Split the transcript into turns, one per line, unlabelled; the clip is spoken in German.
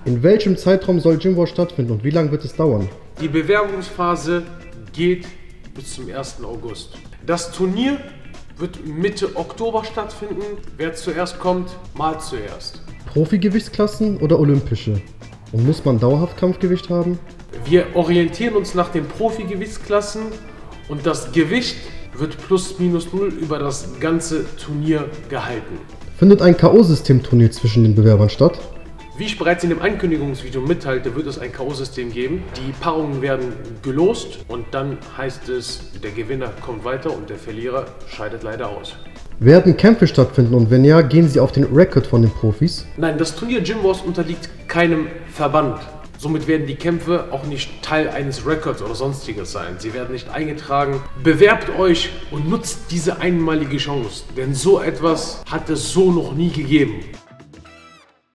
In welchem Zeitraum soll Gym Wars stattfinden und wie lange wird es dauern?
Die Bewerbungsphase geht bis zum 1. August. Das Turnier wird Mitte Oktober stattfinden. Wer zuerst kommt, malt zuerst.
Profi-Gewichtsklassen oder olympische? Und muss man dauerhaft Kampfgewicht haben?
Wir orientieren uns nach den Profi-Gewichtsklassen und das Gewicht wird plus minus null über das ganze Turnier gehalten.
Findet ein K.O.-System-Turnier zwischen den Bewerbern statt?
Wie ich bereits in dem Ankündigungsvideo mitteilte, wird es ein K.O.-System geben. Die Paarungen werden gelost und dann heißt es, der Gewinner kommt weiter und der Verlierer scheidet leider aus.
Werden Kämpfe stattfinden und wenn ja, gehen sie auf den Rekord von den Profis?
Nein, das Turnier Gym Wars unterliegt keinem Verband. Somit werden die Kämpfe auch nicht Teil eines Records oder sonstiges sein. Sie werden nicht eingetragen. Bewerbt euch und nutzt diese einmalige Chance, denn so etwas hat es so noch nie gegeben.